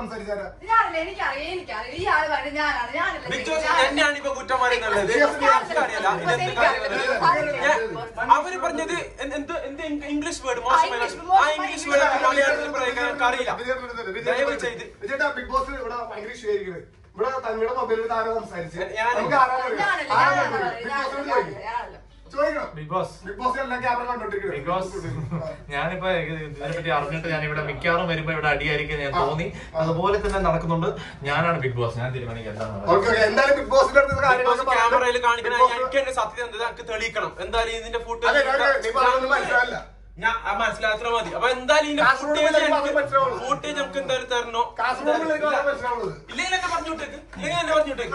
സംസാരിച്ചാരാ? അവര് പറഞ്ഞത് English word മോശം ഇംഗ്ലീഷ് വേർഡ് മലയാളത്തിൽ പറയാൻ അറിയില്ല. ബിഗ് ബോസ് ഇവിടെ ഭയങ്കര ഇഷ്യൂയിരിക്കുന്നത്. ഇവിടെ തങ്ങളുടെ മൊബൈലിൽ താരം സംസാരിച്ച് ഞാനിപ്പോ ഇതിനെപ്പറ്റി അറിഞ്ഞിട്ട് ഞാൻ ഇവിടെ മിക്കവാറും വരുമ്പോ ഇവിടെ അടിയായിരിക്കും ഞാൻ തോന്നി. അതുപോലെ തന്നെ നടക്കുന്നുണ്ട്. ഞാനാണ് ബിഗ് ബോസ്. ഞാൻ തീരുമാനിക്കാം ക്യാമറയിൽ കാണിക്കണം. എനിക്ക് എന്റെ സത്യം എന്താ തെളിയിക്കണം. എന്തായാലും ഇതിന്റെ ഫുഡ് ഞാൻ മനസ്സിലാത്ര മതി. അപ്പൊ എന്തായാലും ഇതിന്റെ ഫുട്ടേജ് നമുക്ക് എന്തായാലും തരണോ? ഇല്ലെങ്കിൽ എന്നെ പറഞ്ഞോട്ടേക്ക്. ഇല്ലെങ്കിൽ എന്നെ പറഞ്ഞോട്ടേക്ക്.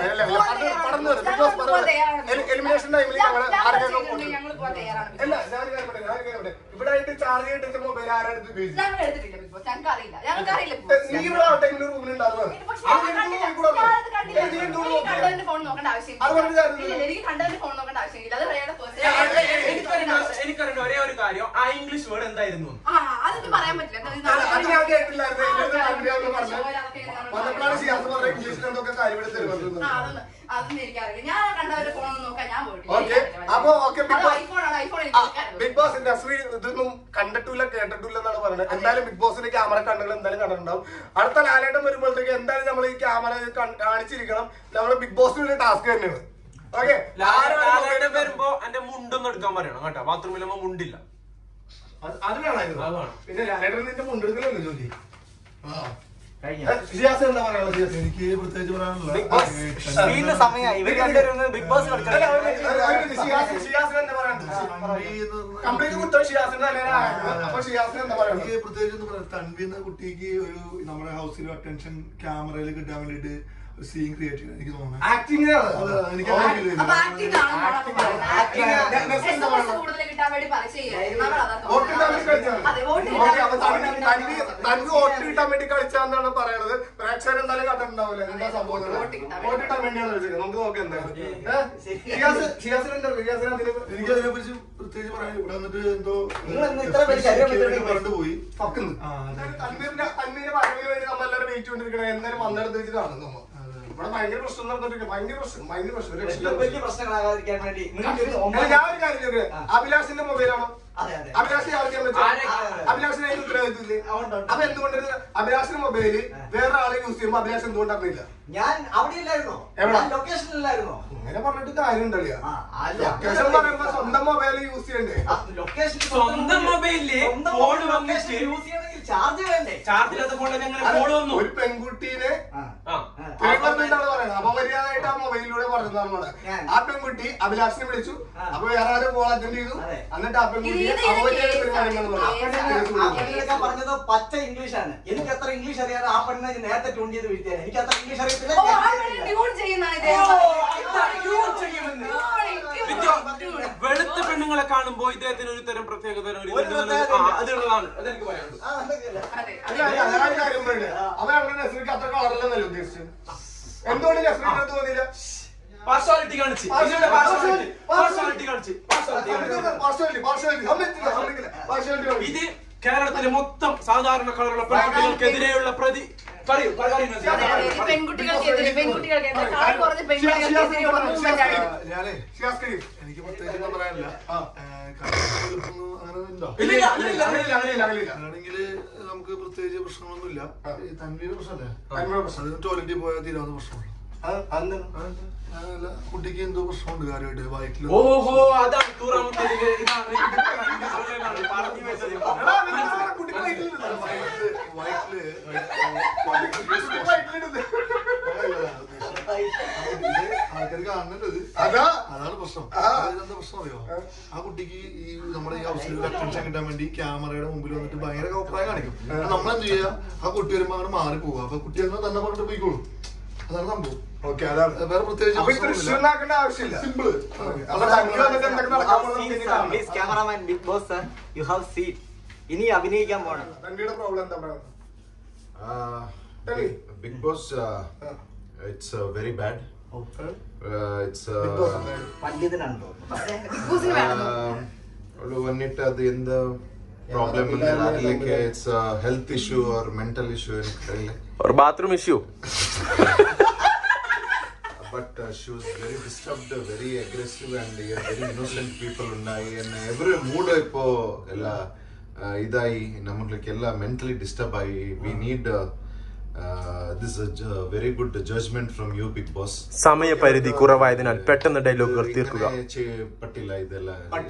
ഇവിടെ ആയിട്ട് ചാർജ് ചെയ്തിട്ട് മൊബൈൽ ആരാണ് എനിക്കറിയണ്ട ഒരേ ഒരു കാര്യം, ആ ഇംഗ്ലീഷ് വേർഡ് എന്തായിരുന്നു പറയാൻ പറ്റില്ല. അതൊന്നും എനിക്കറിയില്ല. ഞാൻ കണ്ടവരുടെ ഫോണൊന്നും നോക്കാൻ ഞാൻ പോയിട്ടില്ല. ബിഗ് ബോസ് ഇൻഡസ്ട്രി ഇതൊന്നും കണ്ടിട്ടില്ല കേട്ടിട്ടില്ല എന്നാണ് പറയുന്നത്. എന്തായാലും ബിഗ് ബോസിന്റെ ക്യാമറ കണ്ടുകൾ എന്തായാലും കണ്ടിട്ടുണ്ടാവും. അടുത്ത ലാലേട്ടം വരുമ്പോഴത്തേക്ക് എന്തായാലും നമ്മൾ ഈ ക്യാമറ കാണിച്ചിരിക്കണം. നമ്മള് ബിഗ് ബോസിന്റെ ടാസ്ക് തന്നെയാണ്. ഓക്കെ, ലാലേട്ടൻ വരുമ്പോ എന്റെ മുണ്ടൊന്നും എടുക്കാൻ പറയണം കേട്ടോ. ബാത്റൂമിലമ്മ മുണ്ടില്ല. അത് വേണമായിരുന്നു. പിന്നെ ലാലേട്ടൻ നിന്റെ മുണ്ടെടുക്കലല്ലോ ജോലി. എനിക്ക് പ്രത്യേകിച്ച് പറയാനുള്ള ബിഗ് ബോസ് എനിക്ക് പ്രത്യേകിച്ച് തൻവി എന്ന കുട്ടിക്ക് ഒരു നമ്മുടെ ഹൗസിൽ അറ്റൻഷൻ ക്യാമറയിൽ കിട്ടാൻ വേണ്ടിട്ട് സീൻ ക്രിയേറ്റ് ചെയ്യാൻ എനിക്ക് തോന്നുന്നു. വോട്ട് കിട്ടാൻ വേണ്ടി കളിച്ചാന്നാണ് പറയണത്. പ്രേക്ഷകർ എന്തായാലും കണ്ടിട്ടുണ്ടാവില്ല എന്താ സംഭവം. വോട്ട് കിട്ടാൻ വേണ്ടിയാണ് കളിച്ചത്. നമുക്ക് നോക്കാം എന്തായാലും. എനിക്ക് അതിനെ കുറിച്ച് പ്രത്യേകിച്ച് പറയാൻ ഇവിടെ വന്നിട്ട് എന്തോ പറഞ്ഞു പോയി. തന്മീന്റെ പഴവിന് വേണ്ടി നമ്മളെല്ലാവരും വെയിറ്റ് കൊണ്ടിരിക്കണം. എന്തായാലും വന്നെടുത്ത് വെച്ച് കാണുന്നു. ഇവിടെ ഭയങ്കര പ്രശ്നം നടന്നിട്ട് ഭയങ്കര പ്രശ്നം. ഞാൻ ഒരു കാര്യം ചോദിക്കട്ടെ, അഭിലാഷിന്റെ മൊബൈലാണോ? അഭിലാഷ് അഭിലാഷിന് അതിന് ഉത്തരവാദിത്വമില്ലേ? അപ്പൊ എന്തുകൊണ്ട് അഭിലാഷിന്റെ മൊബൈല് വേറെ ആളെ യൂസ് ചെയ്യുമ്പോ അഭിലാഷ് എന്തുകൊണ്ട് അറിയില്ല? ഞാൻ അവിടെ ഇല്ലായിരുന്നോ? ലൊക്കേഷനിലായിരുന്നോ? അങ്ങനെ പറഞ്ഞിട്ട് കാര്യം ഉണ്ടല്ലോ. ലൊക്കേഷൻ പറയുമ്പോ സ്വന്തം മൊബൈൽ യൂസ് ചെയ്യണ്ടേ? സ്വന്തം മൊബൈലില് ഫോൺ വന്നിട്ട് യൂസ് ചെയ്യണമെങ്കിൽ ചാർജ് വേണ്ടേ? ചാർജില്ലാത്ത ഫോണിൽ ഞങ്ങൾ ഫോൺ വന്നു. ഒരു പെൺകുട്ടീനെ പറയണം അപമര്യാദയായിട്ട് ആ മൊബൈലിലൂടെ പറഞ്ഞതാണ്. ആ പെൺകുട്ടി അഭിലാഷിനെ വിളിച്ചു. അപ്പൊ വേറെ ആരും കോൾ അറ്റൻഡ് ചെയ്തു. എന്നിട്ട് ആ പെൺകുട്ടി പറഞ്ഞത് പച്ച ഇംഗ്ലീഷാണ്. എനിക്ക് അത്ര ഇംഗ്ലീഷ് അറിയാതെ ആ പെണ്ണെ നേരത്തെ ട്യൂൺ ചെയ്ത് വീഴ്ത്തിയാണ്. എനിക്ക് അത്ര ഇംഗ്ലീഷ് അറിയത്തില്ല. വെളുത്ത പെണ്ണുങ്ങളെ കാണുമ്പോ ഇദ്ദേഹത്തിന് ഒരു തരം പ്രത്യേകത അതുള്ളതാണ്. അതെനിക്ക് പറയാനുണ്ട്. അവരങ്ങനെ നസ്രിക്ക് അത്ര കളറില്ലെന്നല്ലേ ഉദ്ദേശിച്ചത്? എന്തുകൊണ്ട് നസ്രിക്ക് തോന്നിയില്ല? പാർഷ്വാലിറ്റി കാണിച്ച് ഇത് കേരളത്തിലെ മൊത്തം സാധാരണ കളറുള്ള പെൺകുട്ടികൾക്കെതിരെയുള്ള എനിക്ക് പ്രത്യേകിച്ച് പറയാനില്ല. അങ്ങനെയാണെങ്കിൽ നമുക്ക് പ്രത്യേകിച്ച് പ്രശ്നങ്ങളൊന്നുമില്ല. തൻവീന്റെ പ്രശ്നമല്ലേ? അതിന് ടോയ്ലറ്റിൽ പോയാൽ തീരാവുന്ന പ്രശ്നമുള്ളൂ. കുട്ടിക്ക് എന്തോ പ്രശ്നമുണ്ട് കാര്യമായിട്ട് വയറ്റില്. ഓഹോ, അതാണ് ആൾക്കാർ കാണുന്നത് അതാണ് പ്രശ്നം. എന്താ പ്രശ്നം അറിയോ? ആ കുട്ടിക്ക് ഈ നമ്മുടെ ഈ ഹൗസിൽ അറ്റൻഷൻ കിട്ടാൻ വേണ്ടി ക്യാമറയുടെ മുമ്പിൽ വന്നിട്ട് ഭയങ്കര അഭിപ്രായം കാണിക്കും. നമ്മളെന്ത് ചെയ്യാ? ആ കുട്ടി വരുമ്പോ അങ്ങനെ മാറി പോവുക. അപ്പൊ കുട്ടി അങ്ങനെ തന്നെ പറഞ്ഞിട്ട് പോയിക്കോളും. അതാണ് സംഭവം. വേറെ പ്രത്യേകിച്ച് സിമ്പിള്. ഇനി അഭിനയിക്കാൻ പോണം. Big Boss, it's very bad. It's പണ്ഡിതനാണല്ലോ. വന്നിട്ട് അത് എന്താ problem like it's a health issue or mental issue or bathroom issue. But she was very disturbed, very aggressive, and very innocent people unnai, and every mood ipo ella idai namakku ella mentally disturb ai. We need this is a very good judgment from you, Big Boss. സമയപരിധി കുറവായതിനാൽ പെട്ടെന്ന് ഡയലോഗുകൾ തീർക്കുക. പറ്റില്ല ഇതെല്ല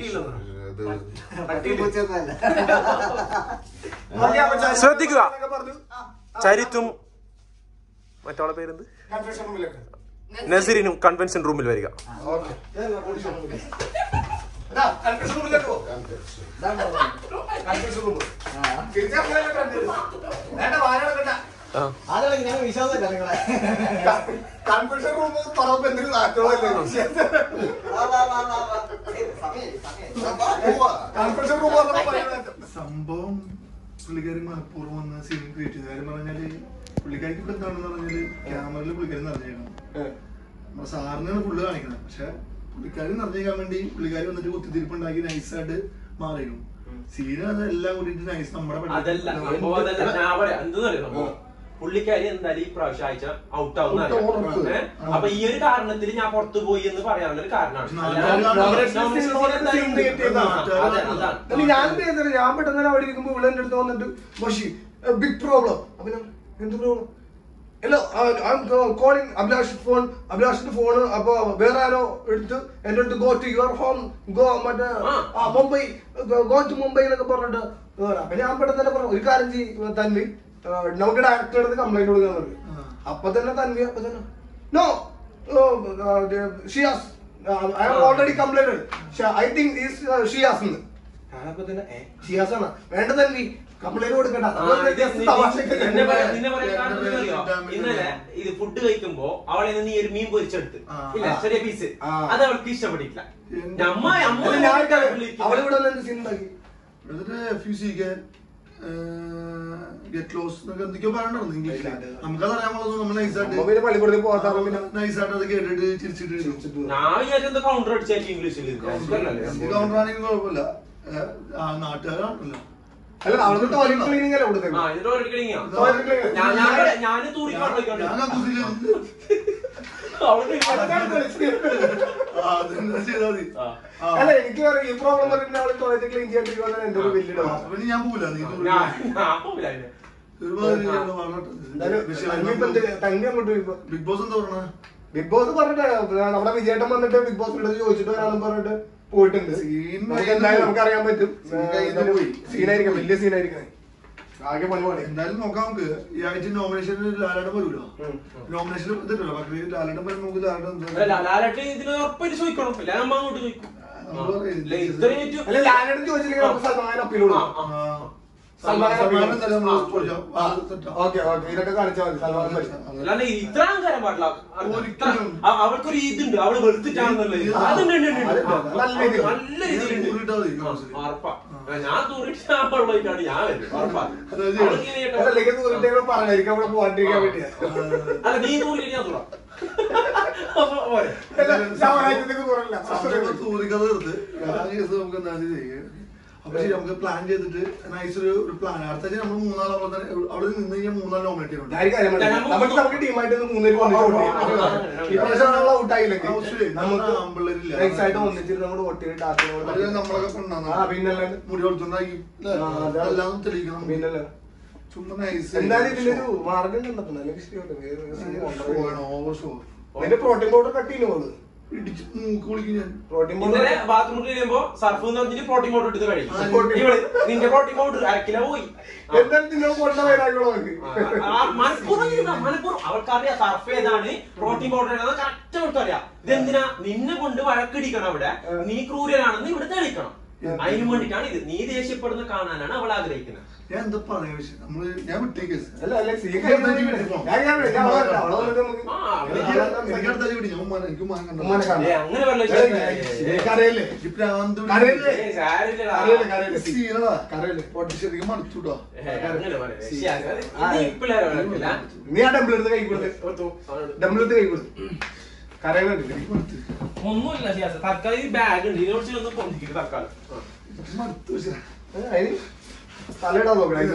ശ്രദ്ധിക്കുക. ചരിത്തും മറ്റോളെ പേരെന്ത്, നസീറിനും convention റൂമിൽ വരിക. ഞാൻ വിശ്വാസമില്ല നിങ്ങളെ. കൺവെൻഷൻ റൂം പറയുമ്പോ എന്തൊരു നാറ്റമല്ലേ കൺവെൻഷൻ റൂം സംഭവം. പുള്ളിക്കാരി മനഃപൂർവ്വം വന്ന സീൻ ക്രിയേറ്റ് ചെയ്ത കാര്യം പറഞ്ഞാല് പുള്ളിക്കാരിക്ക് ഇപ്പൊ എന്താണെന്ന് പറഞ്ഞാല് ക്യാമറയിൽ പുള്ളിക്കാരി നിറഞ്ഞേക്കണം. നമ്മുടെ സാറിനാണ് ഫുള്ള് കാണിക്കുന്നത്. പക്ഷെ പുള്ളിക്കാരി നിറഞ്ഞേക്കാൻ വേണ്ടി പുള്ളിക്കാരി വന്നിട്ട് കുത്തിത്തിരിപ്പുണ്ടാക്കി നൈസായിട്ട് മാറിയിരുന്നു. സീന് എല്ലാം കൂടിയിട്ട് നൈസ് നമ്മുടെ പുള്ളിക്കാരി എന്തായാലും ഈ പ്രാവശ്യം ആഴ്ച ഔട്ട് ആവുന്ന. അപ്പൊ ഈ ഒരു കാരണത്തിൽ ഞാൻ പുറത്തു പോയി എന്ന് പറയാനുള്ള ഒരു കാരണമാണ്. ഞാൻ പെട്ടെന്ന് അവിടെ ഇരിക്കുമ്പോ ഇവിടെ എന്റെ അടുത്ത് വന്നിട്ട് ബിഗ് പ്രോബ്ലം. അപ്പൊ എന്ത് പ്രോബ്ലം? ഹലോ, കോളിംഗ് അഭിലാഷിന്റെ ഫോണ്. അപ്പൊ വേറെ ആരോ എടുത്ത് എന്റെ അടുത്ത് go to your home, go മറ്റേ മുംബൈ, ഗോ ടു മുംബൈ എന്നൊക്കെ പറഞ്ഞിട്ട്. അപ്പൊ ഞാൻ പെട്ടെന്ന് തന്നെ പറഞ്ഞു, ഒരു കാര്യം ചെയ്യും തന്നെ, നമുക്ക് ഡയറക്ടറുടെ അടുത്ത് കംപ്ലൈന്റ് കൊടുക്കാൻ പറഞ്ഞു. അപ്പൊ തന്നെ തന്നെ no Shiyas, I have already complained, I think Shiyas. അപ്പൊ തന്നെ ഷിയാസ് ആണ് വേണ്ട തന്നെ കംപ്ലൈന്റ് കൊടുക്കണ്ട. ഇന്നലെ ഇത് ഫുഡ് കഴിക്കുമ്പോ അവളെ നീ ഒരു മീൻ പൊരിച്ചെടുത്ത് ചെറിയ പീസ്, അത് അവൾക്ക് ഇഷ്ടപ്പെട്ടില്ല. അവളിവിടെ സീൻ ഉണ്ടാക്കി ഗെറ്റ് ക്ലോസ് എന്തൊക്കെയോ പറയണ്ടായിരുന്നു ഇംഗ്ലീഷിൽ. നമുക്കതറിയാൻ പോകുന്നത് നമ്മൾ നൈസായിട്ട് അത് കേട്ടിട്ട് ചിരിച്ചിട്ട് കൗണ്ടർ അടിച്ചാൽ ഇംഗ്ലീഷിൽ കൗണ്ടർ ആണെങ്കിൽ കുഴപ്പമില്ല. നാട്ടുകാരാണല്ലോ. അല്ല, അവിടുത്തെ ടോയ്ലറ്റ് ക്ലീനിങ് അല്ല കൊടുത്തത്. അല്ല, എനിക്ക് ഈ പ്രോബ്ലം വരുന്ന ആള് ടോയ്ലറ്റ് ക്ലീൻ ചെയ്യാണ്ടിരിക്കുന്ന എന്റെ ഒരു വലിയ ഞാൻ പോവില്ല. ബിഗ് ബോസ് എന്താ പറഞ്ഞ? ബിഗ് ബോസ് പറഞ്ഞിട്ട് നമ്മുടെ വിജയേട്ടൻ വന്നിട്ട് ബിഗ് ബോസിന്റെ ചോദിച്ചിട്ട് വരാണെന്ന് പറഞ്ഞിട്ട് പോയിട്ടുണ്ട്. എന്തായാലും നമുക്കറിയാൻ പറ്റും സീനായിരിക്കും, വലിയ സീനായിരിക്കും. ആകെ പണി. എന്തായാലും നോക്കാം. നമുക്ക് ഈ ആഴ്ച നോമിനേഷനിൽ ലാലേട്ടൻ വരുമല്ലോ. നോമിനേഷൻ എടുത്തിട്ടുണ്ടല്ലോ. പക്ഷേ ലാലേട്ടൻ പറയുമ്പോൾ നമുക്ക് ലാലേട്ടൻ ഇതിന് ഉറപ്പായിട്ട് ചോദിക്കണം. അങ്ങോട്ട് ചോദിക്കും. ലാലേട്ടൻ ചോദിച്ചില്ലെങ്കിൽ നമുക്ക് സൽമാൻ അപ്പീൽ കൊടുക്കാം. ഇത്ര അഹങ്കാരം പാടില്ല. അവൾക്കൊരു ഇതുണ്ട്, അവള് വെളുത്തിട്ടാണെന്നുള്ളത്. നല്ല രീതിയിലുണ്ട്. ഉറപ്പാ. ഞാൻ തൂറിട്ടാണ് ഞാൻ അല്ല, നീ തൂറിട്ട് ഞാൻ തൂറാം. തൂറിക്കഥ തീർത്ത് നമുക്ക് എന്താ ചെയ്യുക. അപ്പൊ ശരി, നമുക്ക് പ്ലാൻ ചെയ്തിട്ട് നൈസ് ഒരു പ്ലാൻ. അടുത്ത നമ്മൾ മൂന്നാളാകുമ്പോൾ തന്നെ അവിടെ നിന്ന് കഴിഞ്ഞാൽ മൂന്നാൾ നോമിനേറ്റ് ചെയ്യുന്നുണ്ട്. നമുക്ക് ടീമായിട്ട് നമ്മളൊക്കെ മുടി വളർത്തുണ്ടാക്കി എല്ലാം തെളിയിക്കണം. പിന്നല്ല ചുമ്മാ നൈസ്. എന്തായാലും ഇതിലൊരു മാർഗം കണ്ടെത്തണം. പ്രോട്ടീൻ പൗഡർ കട്ട് ചെയ്യുന്നു. ബാത്റൂമിൽ കഴിയുമ്പോ സർഫ് എന്ന് പറഞ്ഞിട്ട് പ്രോട്ടീൻ പൗഡർ എടുത്ത് കഴിയും. നിന്റെ പ്രോട്ടീൻ പൗഡർ 1 കിലോ പോയി. മനഃപൂർവ്വം അവൾക്കറിയാം സർഫ് ഏതാണ്, പ്രോട്ടീൻ പൗഡർ ഏതാണ് കറക്റ്റ് അവൾക്കറിയാം. ഇതെന്തിനാ നിന്നെ കൊണ്ട് വഴക്കടിക്കണം. അവിടെ നീ ക്രൂരനാണെന്ന് ഇവിടെ തെളിയിക്കണം. അതിനു വേണ്ടിട്ടാണ് ഇത്. നീ ദേഷ്യപ്പെടുന്ന കാണാനാണ് അവൾ ആഗ്രഹിക്കുന്നത്. ഞാൻ എന്താ പറയാ, ഞാൻ വിട്ടേക്ക്. മടുത്തൂട്ടോ. നീ ആ ഡബിളെടുത്ത് കൈ കൊടുത്ത് ഡബിളെടുത്ത് കൈ കൊടുത്ത് ഒന്നുമില്ല. തൽക്കാലം ഈ ബാഗ് ഉണ്ട്, ഇതിനോട് ഒന്ന് പൊന്തിക്കും. തൽക്കാലം തലയിടാൻ നോക്കണേ.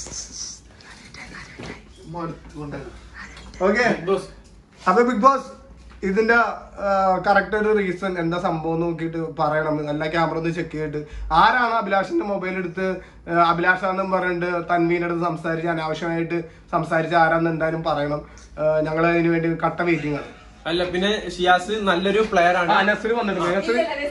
ഓക്കെ, അപ്പൊ ബിഗ് ബോസ് ഇതിന്റെ കറക്റ്റ് ഒരു റീസൺ എന്താ സംഭവം നോക്കിയിട്ട് പറയണം. എല്ലാ ക്യാമറ ഒന്ന് ചെക്ക് ചെയ്തിട്ട് ആരാണ് അഭിലാഷിന്റെ മൊബൈൽ എടുത്ത് അഭിലാഷാന്നും പറഞ്ഞിട്ട് തൻവീന്റെ അടുത്ത് സംസാരിച്ച് അനാവശ്യമായിട്ട് സംസാരിച്ച് ആരാന്ന് എന്തായാലും പറയണം. ഞങ്ങൾ അതിന് വേണ്ടി കട്ട വെയിറ്റിംഗ് ആണ്. അല്ല പിന്നെ ഷിയാസ് നല്ലൊരു പ്ലെയർ ആണ്. നസീർ വന്നിട്ടുണ്ട്.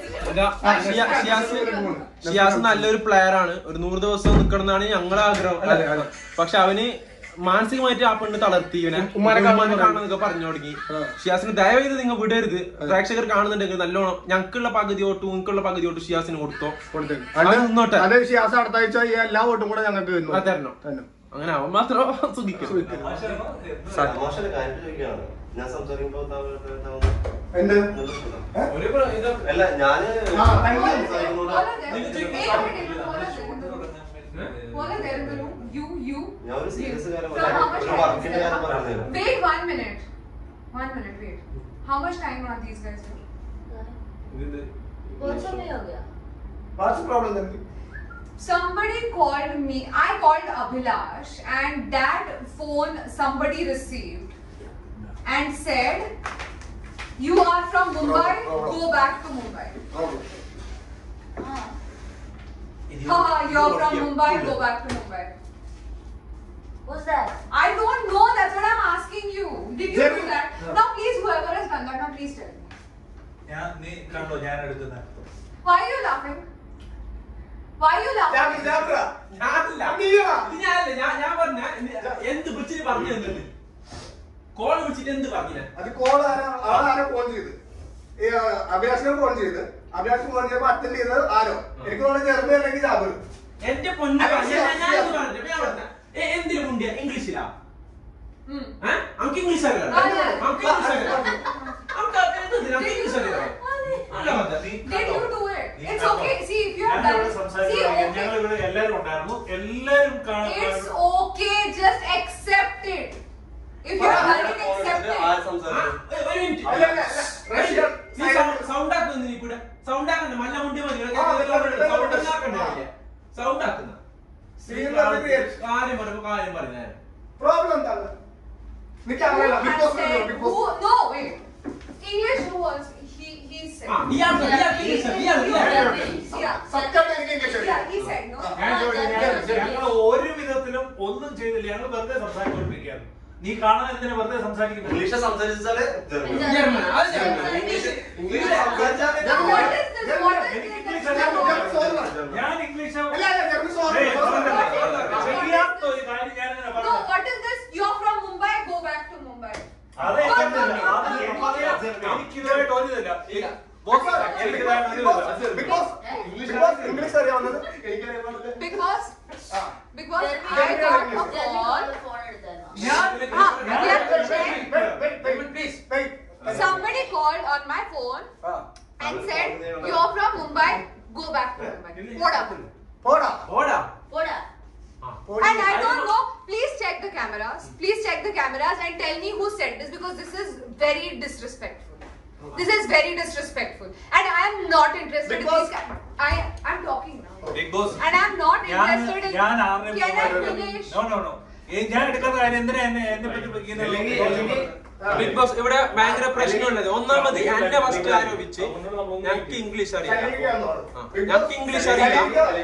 ഷിയാസ് നല്ലൊരു പ്ലെയർ ആണ്. ഒരു 100 ദിവസം നിൽക്കണം എന്നാണ് ഞങ്ങളുടെ ആഗ്രഹം. പക്ഷെ അവന് മാനസികമായിട്ട് ആ പെണ്ണ് തളർത്തി ഇവനെ കാണാന്നൊക്കെ പറഞ്ഞു തുടങ്ങി. ഷിയാസിന് ദയവേത് നിങ്ങൾ വിടരുത്. പ്രേക്ഷകർ കാണുന്നുണ്ടെങ്കിൽ നല്ലോണം ഞങ്ങൾക്കുള്ള പകുതി വോട്ട് നിങ്ങൾക്കുള്ള പകുതി വോട്ട് ഷിയാസിന് കൊടുത്തോ. നിന്നോട്ടെ. അത് ഷിയാസ് അടുത്ത ആഴ്ച എല്ലാ വോട്ടും കൂടെ ഞങ്ങൾക്ക് തരണം. അങ്ങനെ അവൻ മാത്രം സുഖിക്കും. ഞാൻ സംസാരിക്കുമ്പോ Wait 1 minute. 1 minute, wait. How much time are these guys here? बहुत समय हो गया. What's the problem then? Somebody called me. I called Abhilash, and that phone somebody received and said, "You are from Mumbai. Go back to Mumbai." You're from Mumbai. Go back to Mumbai. What's that? I don't know. That's what I'm asking you. Did you do that? Now, please, whoever has done that, now please tell me. Why are you laughing? Why are you laughing? ഞാൻ പറഞ്ഞ എന്ത് വിളിച്ചിട്ട് പറഞ്ഞു തന്നിട്ട് call വിളിച്ചിട്ട് എന്ത് പറഞ്ഞില്ല. അത് കോൾ ആരാ ഫോൺ ചെയ്ത്? അഭിലാഷിനെ ഫോൺ ചെയ്ത്. അഭിലാഷിന് ഫോൺ ചെയ്തപ്പോ അറ്റൻഡ് ചെയ്തത് ആരോ? എനിക്ക് തോന്നുന്നത് ജർമ്മനി അല്ലെങ്കിൽ ജാബർ. എന്റെ പൊന്നു എന്തിനു മുണ്ടിയ ഇംഗ്ലീഷിലാ? നമുക്ക് ഇംഗ്ലീഷ് അറിയാം. Did you do it? It's okay. See, if you have done it. See, okay. It's okay. Just accept it. If you have done it, accept it. Sound ആക്കുന്ന ഇവിടെ സൗണ്ട് ആക്കണ്ട. മല്ല മുണ്ടി മതി. സൗണ്ട് ആക്കുന്ന കാര്യം പറയുമ്പോ കാര്യം പറഞ്ഞ പ്രോബ്ലം എന്താണ്? No, wait. English who was he said. Yeah, he said no. ഞങ്ങൾ ഒരു വിധത്തിലും ഒന്നും ചെയ്തില്ല. ഞങ്ങൾ വെറുതെ സംസാരിച്ചുകൊണ്ടിരിക്കുകയാണ്. നീ കാണാൻ എന്തിനാ വെറുതെ സംസാരിക്കുന്നത്? ഇംഗ്ലീഷ് സംസാരിച്ചാല് ജർമ്മൻ. ഞാൻ English No, what is this? You're from Mumbai. Go back to Mumbai. എനിക്കിതുവരെ തോന്നിയതല്ല. ഇംഗ്ലീഷ് അറിയാവുന്നത് Because I got a call. Somebody called on my phone and said, "You're from Mumbai. Go back to Mumbai." Poda. And I don't know. Please check the cameras. Please check the cameras and tell me who said this, because this is very disrespectful. This is very disrespectful, and I am not interested in this. I'm talking now. Big Boss. And I'm not interested in. Can I finish? No. ഞാൻ എടുക്കുന്ന കാര്യം എന്തിനാ എന്നെ പറ്റി big boss ഇവിടെ ഭയങ്കര പ്രശ്നമുള്ളത്. ഒന്നാമത് എന്റെ ഫസ്റ്റ് ആരോപിച്ച് ഞങ്ങൾക്ക് ഇംഗ്ലീഷ് അറിയില്ല. ഞങ്ങൾക്ക് ഇംഗ്ലീഷ് അറിയില്ല.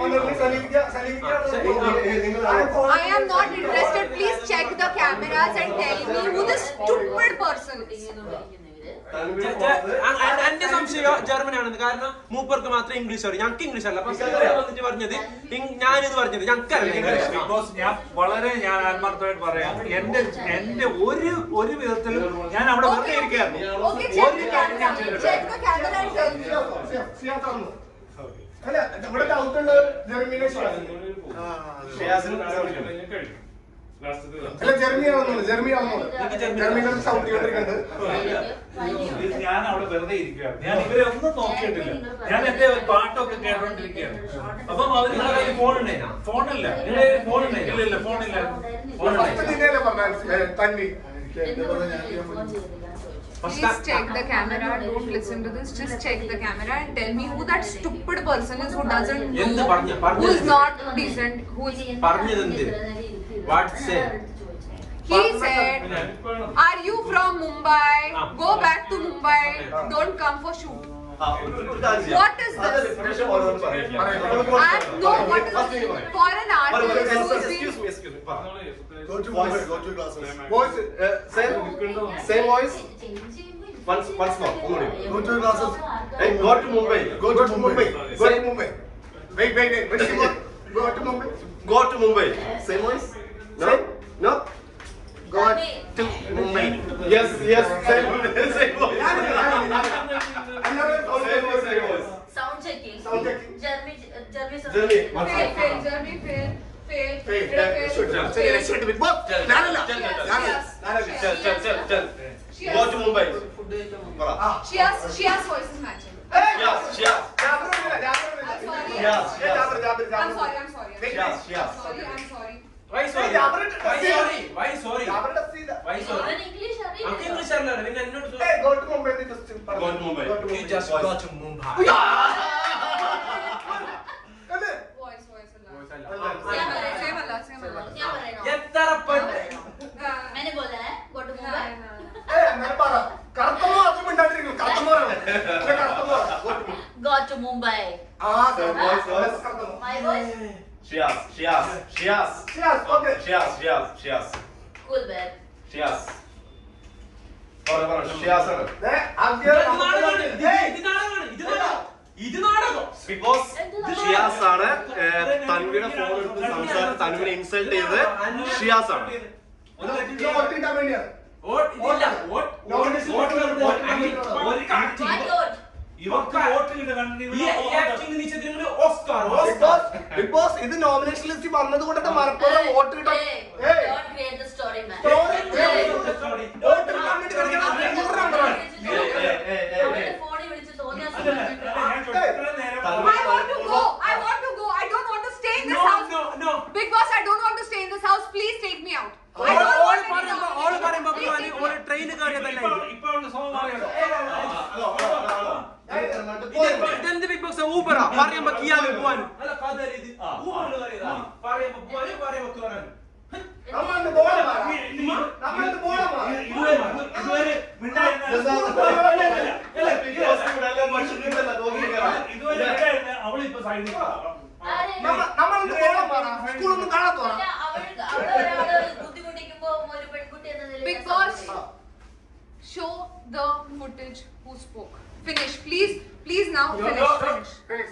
I am not interested. Please check the cameras and tell me who this stupid person is. എന്റെ സംശയം ജർമ്മനാണെന്ന്. കാരണം മൂപ്പർക്ക് മാത്രമേ ഇംഗ്ലീഷ് അറിയൂ. ഞങ്ങൾക്ക് ഇംഗ്ലീഷ് അല്ല. വന്നിട്ട് പറഞ്ഞത് ഞാനിത് പറഞ്ഞത് ഞങ്ങൾക്കറിയില്ല ഇംഗ്ലീഷ്. ബിഗ് ബോസ് ഞാൻ ആത്മാർത്ഥമായിട്ട് പറയാം. എന്റെ ഒരു വിധത്തിലും ഞാൻ അവിടെ വെറുതെ ഇരിക്കുകയായിരുന്നു. Okay, check the camera and tell me. അല്ല, ഇവിടെ ഡൗട്ട് ഉള്ളത് ജർമ്മനിയിലെ അല്ല ജർമ്മനിയാണ് സൗണ്ട് ചെയ്തോണ്ടിരിക്കുന്നത്. ഞാൻ അവിടെ വെറുതെ ഇരിക്കുകയാണ്. ഞാൻ ഇവരെ ഒന്നും നോക്കിയിട്ടില്ല. ഞാൻ എന്റെ പാട്ടൊക്കെ കേട്ടോണ്ടിരിക്കുകയാണ്. അപ്പം അവര് ഫോണില്ല. ഇല്ല ഫോണില്ല. തന്നി Please check the camera. Don't listen to this. Just check the camera and tell me who that stupid person is who doesn't know, who is not decent, who is. What said? He said, "Are you from Mumbai? Go back to Mumbai. Don't come for shoot." What is this? And no, what is for an artist? Excuse me. Go to Mumbai. Go to classes. Voice. Same voice. Once more. Go to classes. Hey, go to Mumbai. Go to Mumbai. Go to Mumbai. Wait. Go to Mumbai. Go to Mumbai. Same voice. No. Go to Mumbai. Yes. Same voice. Same voice. Sound checking. Jeremy sound Jeremy. Fail. Big Boss. Go to Mumbai. She has voices matching. Yes. I'm sorry. Yes. I'm sorry. Why sorry? Even English are Hey, go to Mumbai. Go to Mumbai. You just go to Mumbai. Voice. Same Allah. क्या बोल रहे हो? मैंने बोला है go to Mumbai. Go to Mumbai. My voice. She has. Cool bed. She has. Because Shiyas ആണ് തൻവിയുടെ phone എടുത്ത് സംസാരിച്ച് തൻവിനെ ഇൻസൾട്ട് ചെയ്ത് ഷിയാസ് ആണ്. Big Boss, ഇത് നോമിനേഷൻ ലിസ്റ്റ് വന്നത് കൊണ്ടൊക്കെ മലപ്പുറം വോട്ട് കിട്ടാൻ Don't create the story, man. ഫോണിൽ വിളിച്ച് തോന്നിയ I want to go. I don't want to stay in this house. No. Big Boss, I don't want to stay in this house. Please take me out. I don't want to be out. Train കയറിയതല്ലേ ഇതെന്ത് big boss ഊബറാ പറയുമ്പോ കിയാൻ പോവാനും അല്ല കഥ ഇത് പറയുമ്പോ പോവാനും അവളിപ്പോ സൈഡിൽ സ്കൂളൊന്നും കാണാത്തോളാം. ബുദ്ധിമുട്ടിക്കുമ്പോ ഒരു പെൺകുട്ടി എന്ന നിലയിൽ Big Boss, show the footage who spoke. Finish, please now. Finish.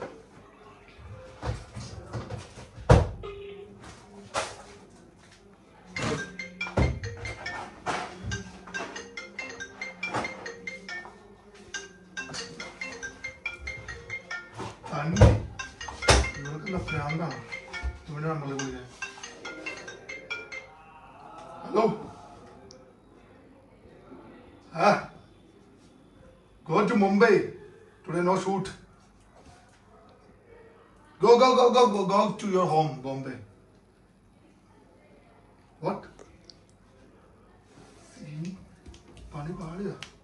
ഇവർക്കെന്താ ഭ്രാന്താണ് ഇവിടെ നമ്മളെ വിളിക്കാൻ. Hello go to Mumbai today, no shoot. Go to your home, Bombay. What? See, pani paadiya.